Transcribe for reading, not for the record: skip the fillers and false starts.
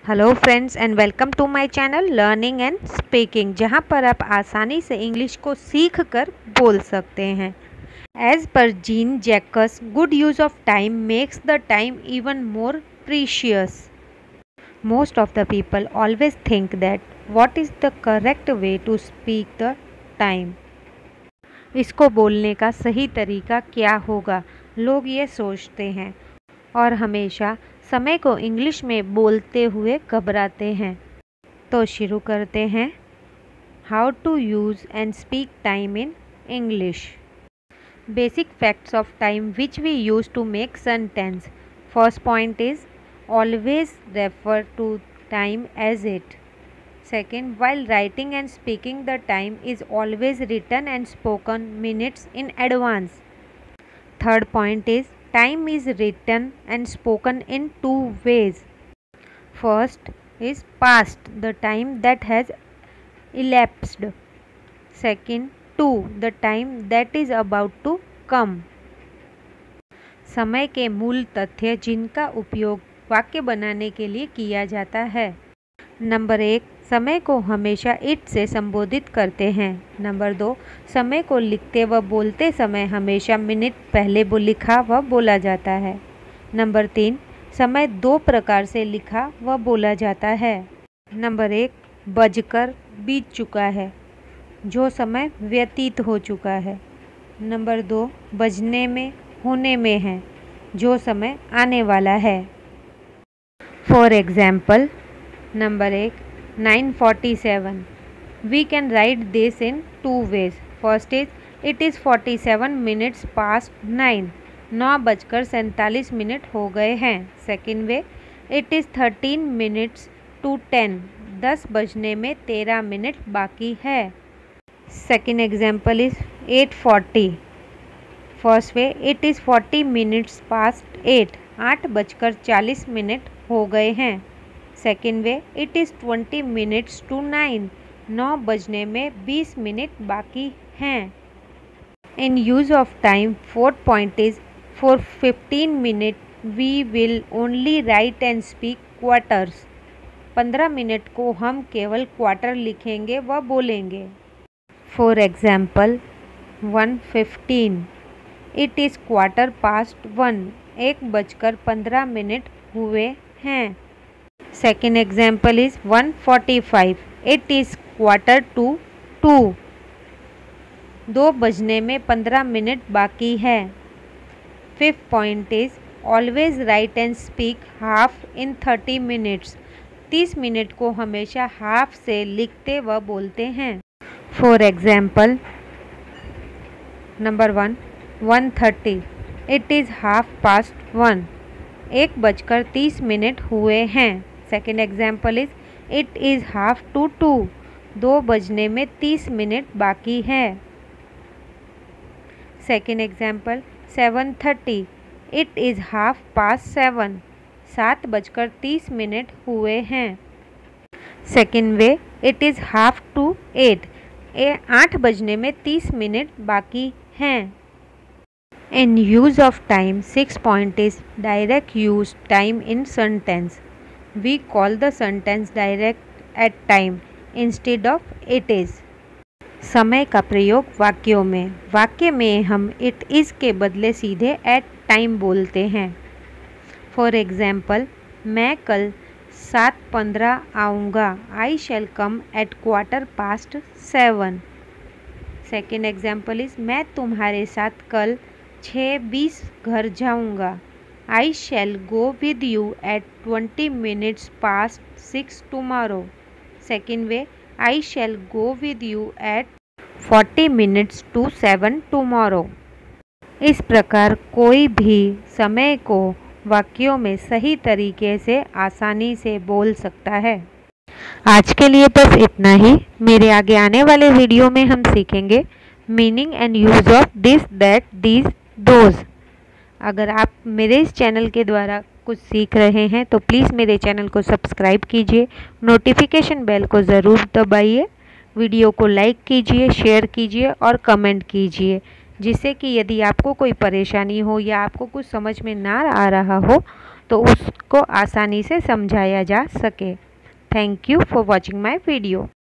Hello friends and welcome to my channel learning and speaking, जहां पर आप आसानी से इंग्लिश को सीख कर बोल सकते हैं। As per Jean Jacques, good use of time makes the time even more precious. Most of the people always think that what is the correct way to speak the time. इसको बोलने का सही तरीका क्या होगा, लोग ये सोचते हैं और हमेशा समय को इंग्लिश में बोलते हुए घबराते हैं। तो शुरू करते हैं। How to use and speak time in English. Basic facts of time which we use to make sentence. First point is always refer to time as it. Second, while writing and speaking the time is always written and spoken minutes in advance. Third point is time is written and spoken in two ways. First is past, the time that has elapsed. Second, to, the time that is about to come. समय के मूल तथ्य जिनका उपयोग वाक्य बनाने के लिए किया जाता है। नंबर 1, समय को हमेशा इट से संबोधित करते हैं। नंबर 2, समय को लिखते व बोलते समय हमेशा मिनट पहले लिखा व बोला जाता है। नंबर 3, समय 2 प्रकार से लिखा व बोला जाता है। नंबर 1, बजकर बीत चुका है, जो समय व्यतीत हो चुका है। नंबर 2, बजने में होने में है, जो समय आने वाला है। For example, number 1, 9:47. We can write this in two ways. First is it is 47 minutes past 9. 9:47 हो गए हैं। Second way, it is 13 minutes to 10. 10 बजने में 13 मिनट बाकी है। Second example is 8:40. First way, it is 40 minutes past 8. 8:40 हो गए हैं। Second way, it is 20 minutes to 9. 9 बजने में 20 मिनट बाकी हैं। In use of time, fourth point is for 15 minute we will only write and speak quarters. 15 minute को हम केवल क्वार्टर लिखेंगे व बोलेंगे। For example, 1:15. It is 1:15. 1:15 हुए हैं। Second example is 1:45. It is 1:45. 2 बजने में 15 मिनट बाकी है। Fifth point is always write and speak half in 30 minutes. 30 minute को हमेशा हाफ से लिखते व बोलते हैं। For example, number 1, 1:30. It is 1:30. 1:30 हुए हैं। Second example is it is 1:30. 2 बजने में 30 मिनट बाकी है। Second example, 7:30. It is 7:30. 7:30 हुए हैं। Second way, it is 7:30. 8 बजने में 30 मिनट बाकी हैं। In use of time, 6th point is direct use time in sentence. We call the sentence direct at time instead of it is. समय का प्रयोग वाक्यों में। वाक्य में हम it is के बदले सीधे at time बोलते हैं। फॉर एग्जाम्पल, मैं कल 7:15 आऊँगा। I shall come at 7:15. Second example is मैं तुम्हारे साथ कल 6:20 घर जाऊँगा। I shall go with you at 20 minutes past 6 tomorrow. Second way, I shall go with you at 40 minutes to 7 tomorrow. इस प्रकार कोई भी समय को वाक्यों में सही तरीके से आसानी से बोल सकता है। आज के लिए बस इतना ही। मेरे आगे आने वाले वीडियो में हम सीखेंगे meaning and use of this, that, these, those. अगर आप मेरे इस चैनल के द्वारा कुछ सीख रहे हैं तो प्लीज़ मेरे चैनल को सब्सक्राइब कीजिए, नोटिफिकेशन बेल को ज़रूर दबाइए, वीडियो को लाइक कीजिए, शेयर कीजिए और कमेंट कीजिए, जिससे कि यदि आपको कोई परेशानी हो या आपको कुछ समझ में ना आ रहा हो तो उसको आसानी से समझाया जा सके। Thank you for watching my video.